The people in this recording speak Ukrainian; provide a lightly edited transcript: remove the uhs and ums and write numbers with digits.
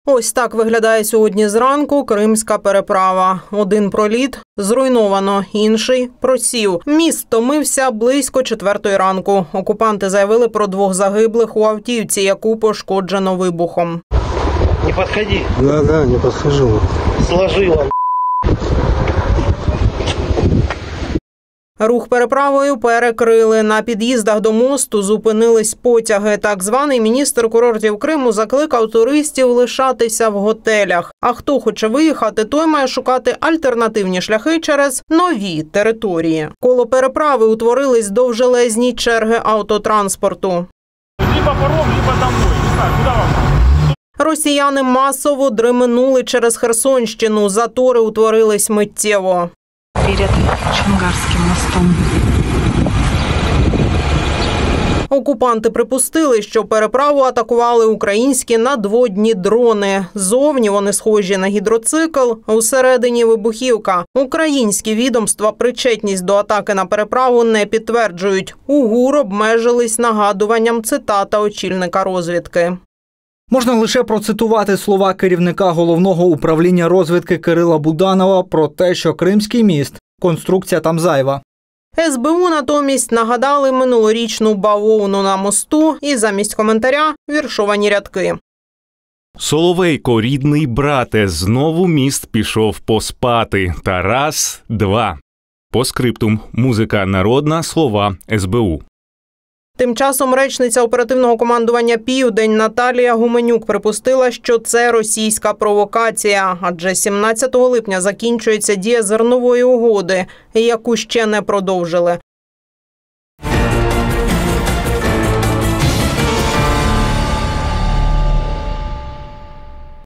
Ось так виглядає сьогодні зранку Кримська переправа. Один проліт зруйновано, інший просів. Міст втомився близько 4-ї ранку. Окупанти заявили про 2 загиблих у автівці, яку пошкоджено вибухом. Не подходи. Да, не подхожу. Сложила. Рух переправою перекрили. На під'їздах до мосту зупинились потяги. Так званий міністр курортів Криму закликав туристів лишатися в готелях. А хто хоче виїхати, той має шукати альтернативні шляхи через нові території. Коло переправи утворились довжелезні черги автотранспорту. Либо паром, либо домой. Не знаю, куда вам? Росіяни масово дременули через Херсонщину. Затори утворились миттєво. Перед Чонгарським мостом. Окупанти припустили, що переправу атакували українські надводні дрони. Зовні вони схожі на гідроцикл, усередині вибухівка. Українські відомства причетність до атаки на переправу не підтверджують. У ГУР обмежились нагадуванням цитата очільника розвідки. Можна лише процитувати слова керівника Головного управління розвідки Кирила Буданова про те, що Кримський міст – конструкція там зайва. СБУ натомість нагадали минулорічну бавовну на мосту і замість коментаря – віршовані рядки. Соловейко, рідний брате, знову міст пішов поспати. Та раз, два. Постскриптум. Музика народна, слова СБУ. Тим часом речниця оперативного командування «Південь» Наталія Гуменюк припустила, що це російська провокація, адже 17 липня закінчується дія зернової угоди, яку ще не продовжили.